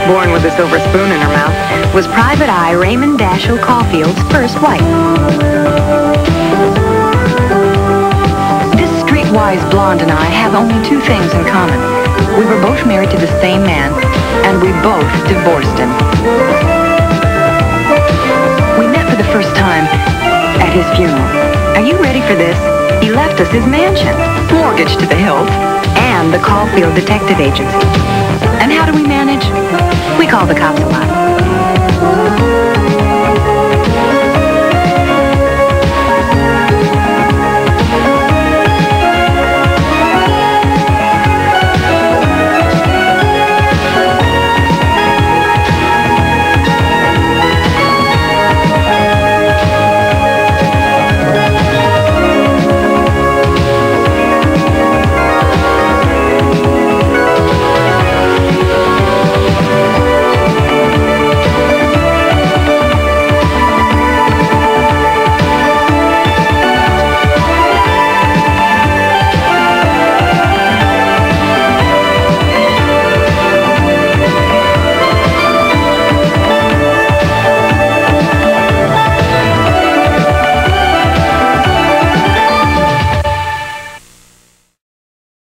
born with a silver spoon in her mouth, was Private Eye Raymond Dashiell Caulfield's first wife. This streetwise blonde and I have only two things in common. We were both married to the same man, and we both divorced him. We met for the first time at his funeral. Are you ready for this? He left us his mansion, mortgaged to the hilt, and the Caulfield Detective Agency. And how do we manage? We call the cops a lot.